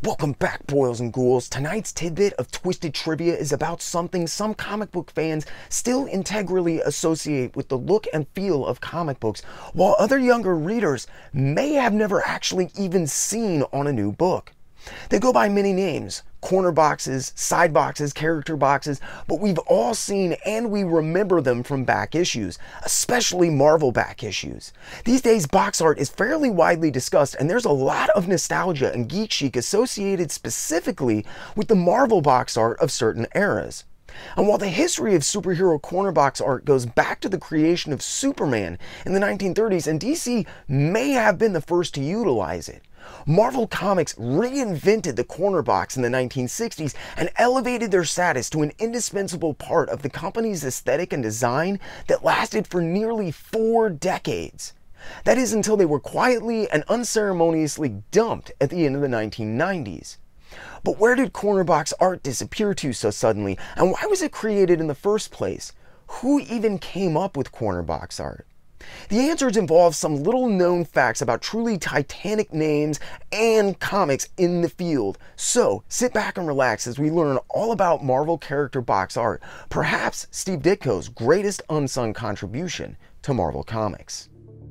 Welcome back, boils and ghouls. Tonight's tidbit of twisted trivia is about something some comic book fans still integrally associate with the look and feel of comic books, while other younger readers may have never actually even seen on a new book. They go by many names: corner boxes, side boxes, character boxes, but we've all seen and we remember them from back issues, especially Marvel back issues. These days, box art is fairly widely discussed, and there's a lot of nostalgia and geek chic associated specifically with the Marvel box art of certain eras. And while the history of superhero corner box art goes back to the creation of Superman in the 1930s, and DC may have been the first to utilize it, Marvel Comics reinvented the corner box in the 1960s and elevated their status to an indispensable part of the company's aesthetic and design that lasted for nearly 4 decades. That is, until they were quietly and unceremoniously dumped at the end of the 1990s. But where did corner box art disappear to so suddenly, and why was it created in the first place? Who even came up with corner box art? The answers involve some little known facts about truly titanic names and comics in the field. So sit back and relax as we learn all about Marvel character box art, perhaps Steve Ditko's greatest unsung contribution to Marvel Comics.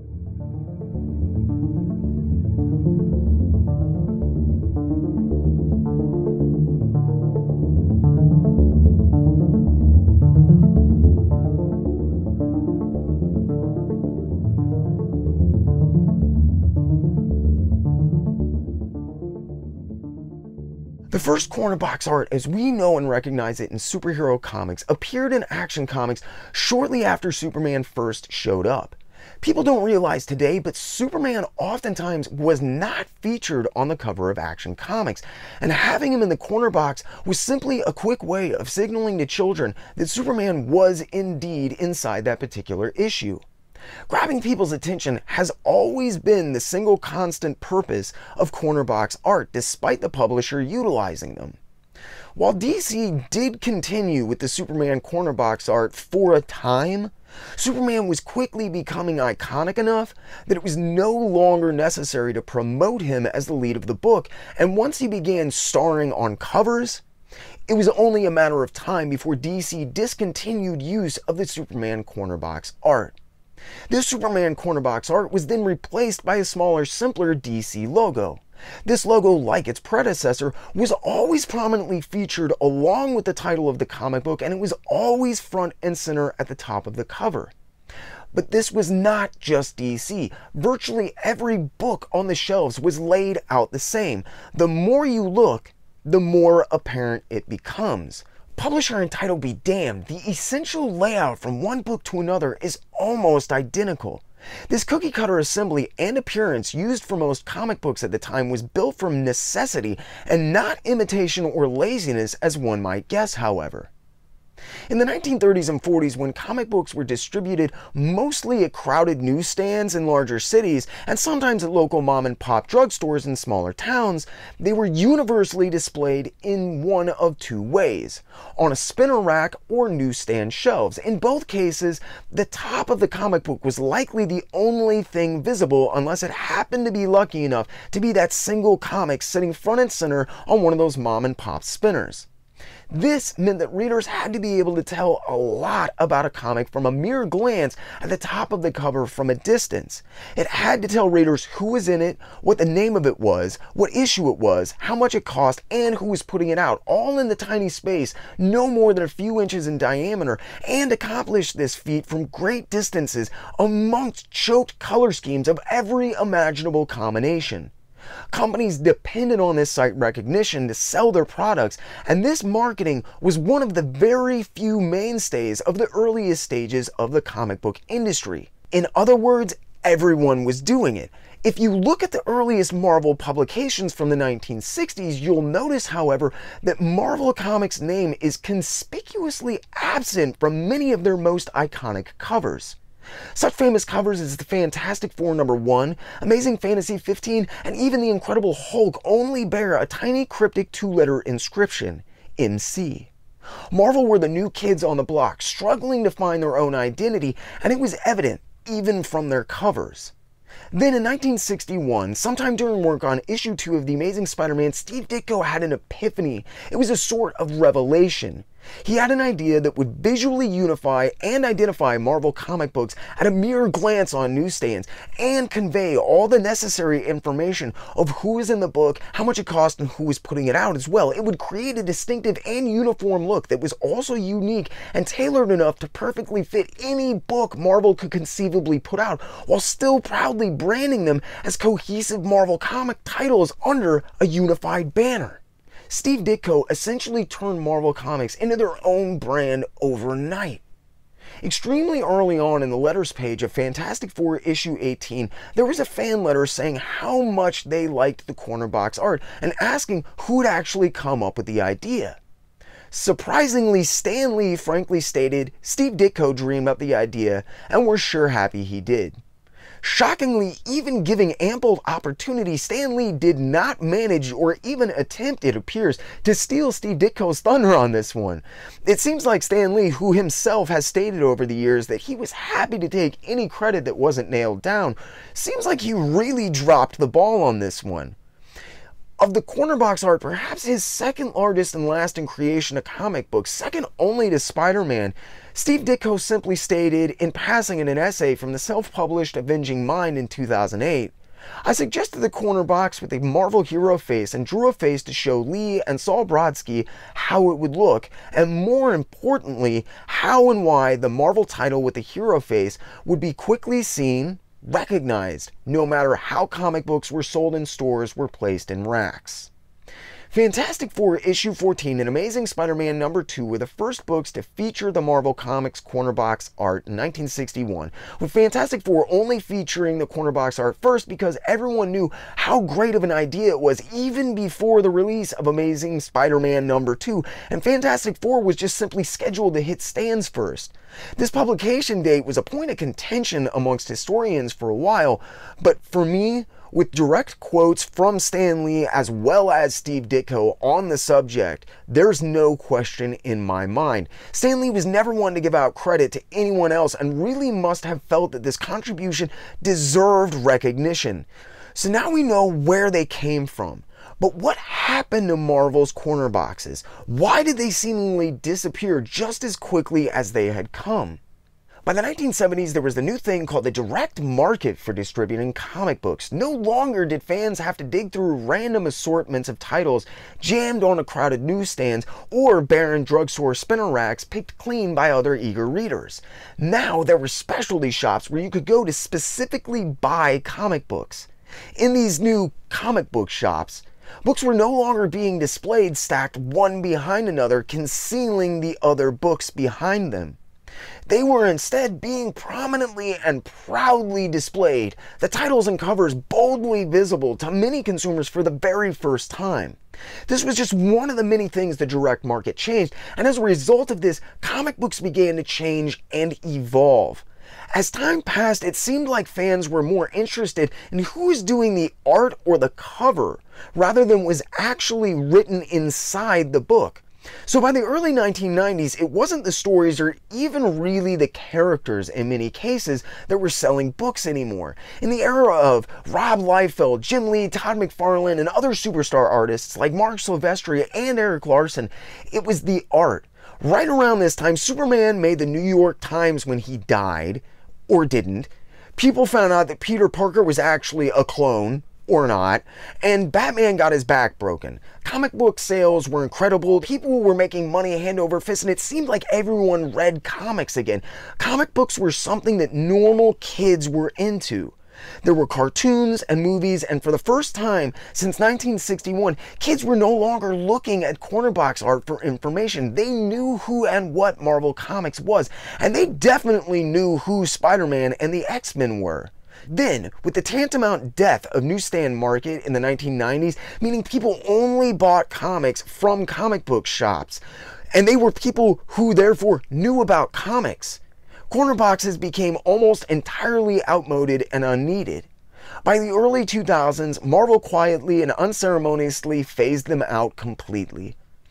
The first corner box art as we know and recognize it in superhero comics appeared in Action Comics shortly after Superman first showed up. People don't realize today, but Superman oftentimes was not featured on the cover of Action Comics, and having him in the corner box was simply a quick way of signaling to children that Superman was indeed inside that particular issue. Grabbing people's attention has always been the single constant purpose of corner box art, despite the publisher utilizing them. While DC did continue with the Superman corner box art for a time, Superman was quickly becoming iconic enough that it was no longer necessary to promote him as the lead of the book, and once he began starring on covers, it was only a matter of time before DC discontinued use of the Superman corner box art. This Superman corner box art was then replaced by a smaller, simpler DC logo. This logo, like its predecessor, was always prominently featured along with the title of the comic book, and it was always front and center at the top of the cover. But this was not just DC. Virtually every book on the shelves was laid out the same. The more you look, the more apparent it becomes. Publisher and title be damned, the essential layout from one book to another is almost identical. This cookie cutter assembly and appearance used for most comic books at the time was built from necessity and not imitation or laziness as one might guess, however. In the 1930s and 40s, when comic books were distributed mostly at crowded newsstands in larger cities and sometimes at local mom-and-pop drugstores in smaller towns, they were universally displayed in one of two ways: on a spinner rack or newsstand shelves. In both cases, the top of the comic book was likely the only thing visible, unless it happened to be lucky enough to be that single comic sitting front and center on one of those mom-and-pop spinners. This meant that readers had to be able to tell a lot about a comic from a mere glance at the top of the cover from a distance. It had to tell readers who was in it, what the name of it was, what issue it was, how much it cost, and who was putting it out, all in the tiny space no more than a few inches in diameter, and accomplish this feat from great distances amongst choked color schemes of every imaginable combination. Companies depended on this site recognition to sell their products, and this marketing was one of the very few mainstays of the earliest stages of the comic book industry. In other words, everyone was doing it. If you look at the earliest Marvel publications from the 1960s, you'll notice, however, that Marvel Comics' name is conspicuously absent from many of their most iconic covers. Such famous covers as the Fantastic Four #1, Amazing Fantasy 15, and even the Incredible Hulk only bear a tiny cryptic 2-letter inscription: MC. Marvel were the new kids on the block, struggling to find their own identity, and it was evident even from their covers. Then in 1961, sometime during work on issue 2 of The Amazing Spider-Man, Steve Ditko had an epiphany. It was a sort of revelation. He had an idea that would visually unify and identify Marvel comic books at a mere glance on newsstands and convey all the necessary information of who was in the book, how much it cost, and who was putting it out as well. It would create a distinctive and uniform look that was also unique and tailored enough to perfectly fit any book Marvel could conceivably put out, while still proudly branding them as cohesive Marvel comic titles under a unified banner. Steve Ditko essentially turned Marvel Comics into their own brand overnight. Extremely early on in the letters page of Fantastic Four issue 18, there was a fan letter saying how much they liked the corner box art and asking who had actually come up with the idea. Surprisingly, Stan Lee frankly stated Steve Ditko dreamed up the idea, and we're sure happy he did. Shockingly, even giving ample opportunity, Stan Lee did not manage or even attempt, it appears, to steal Steve Ditko's thunder on this one. It seems like Stan Lee, who himself has stated over the years that he was happy to take any credit that wasn't nailed down, seems like he really dropped the ball on this one. Of the corner box art, perhaps his second largest and lasting creation of comic books, second only to Spider-Man, Steve Ditko simply stated in passing in an essay from the self-published Avenging Mind in 2008, I suggested the corner box with a Marvel hero face and drew a face to show Lee and Saul Brodsky how it would look, and more importantly, how and why the Marvel title with the hero face would be quickly seen, recognized, no matter how comic books were sold in stores were placed in racks. Fantastic Four issue 14 and Amazing Spider-Man number 2 were the first books to feature the Marvel Comics corner box art in 1961, with Fantastic Four only featuring the corner box art first because everyone knew how great of an idea it was even before the release of Amazing Spider-Man number 2, and Fantastic Four was just simply scheduled to hit stands first. This publication date was a point of contention amongst historians for a while, but for me, with direct quotes from Stan Lee as well as Steve Ditko on the subject, there's no question in my mind. Stan Lee was never one to give out credit to anyone else and really must have felt that this contribution deserved recognition. So now we know where they came from. But what happened to Marvel's corner boxes? Why did they seemingly disappear just as quickly as they had come? By the 1970s, there was the new thing called the direct market for distributing comic books. No longer did fans have to dig through random assortments of titles jammed on a crowded newsstands or barren drugstore spinner racks picked clean by other eager readers. Now there were specialty shops where you could go to specifically buy comic books. In these new comic book shops, books were no longer being displayed stacked one behind another, concealing the other books behind them. They were instead being prominently and proudly displayed, the titles and covers boldly visible to many consumers for the very first time. This was just one of the many things the direct market changed, and as a result of this, comic books began to change and evolve. As time passed, it seemed like fans were more interested in who was doing the art or the cover, rather than what was actually written inside the book. So by the early 1990s, it wasn't the stories or even really the characters in many cases that were selling books anymore. In the era of Rob Liefeld, Jim Lee, Todd McFarlane, and other superstar artists like Mark Silvestri and Eric Larson, it was the art. Right around this time, Superman made the New York Times when he died, or didn't. People found out that Peter Parker was actually a clone, or not, and Batman got his back broken. Comic book sales were incredible, people were making money hand over fist, and it seemed like everyone read comics again. Comic books were something that normal kids were into. There were cartoons and movies, and for the first time since 1961, kids were no longer looking at corner box art for information. They knew who and what Marvel Comics was, and they definitely knew who Spider-Man and the X-Men were. Then, with the tantamount death of newsstand market in the 1990s, meaning people only bought comics from comic book shops, and they were people who therefore knew about comics, corner boxes became almost entirely outmoded and unneeded. By the early 2000s, Marvel quietly and unceremoniously phased them out completely.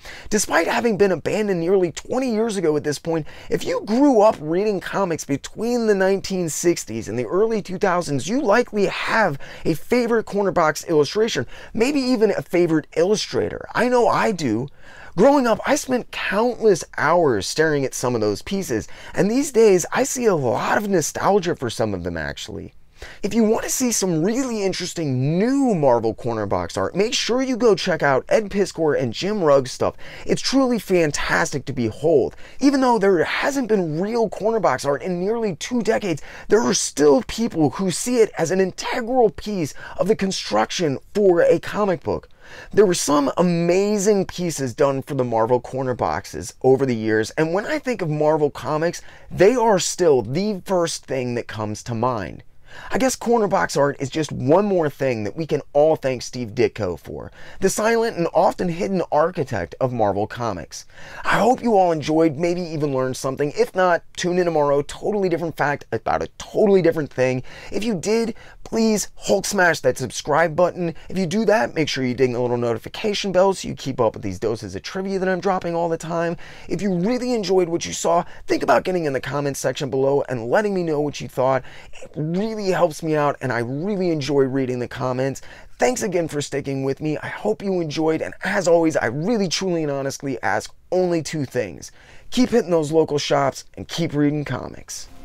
Despite having been abandoned nearly 20 years ago at this point, if you grew up reading comics between the 1960s and the early 2000s, you likely have a favorite corner box illustration, maybe even a favorite illustrator. I know I do. Growing up, I spent countless hours staring at some of those pieces, and these days I see a lot of nostalgia for some of them actually. If you want to see some really interesting new Marvel corner box art, make sure you go check out Ed Piskor and Jim Rugg's stuff. It's truly fantastic to behold. Even though there hasn't been real corner box art in nearly 2 decades, there are still people who see it as an integral piece of the construction for a comic book. There were some amazing pieces done for the Marvel corner boxes over the years, and when I think of Marvel Comics, they are still the first thing that comes to mind. I guess corner box art is just one more thing that we can all thank Steve Ditko for, the silent and often hidden architect of Marvel Comics. I hope you all enjoyed, maybe even learned something. If not, tune in tomorrow, totally different fact about a totally different thing. If you did, please Hulk smash that subscribe button. If you do that, make sure you ding the little notification bell so you keep up with these doses of trivia that I'm dropping all the time. If you really enjoyed what you saw, think about getting in the comments section below and letting me know what you thought. It really helps me out, and I really enjoy reading the comments. Thanks again for sticking with me. I hope you enjoyed, and as always, I really, truly, and honestly ask only 2 things. Keep hitting those local shops and keep reading comics.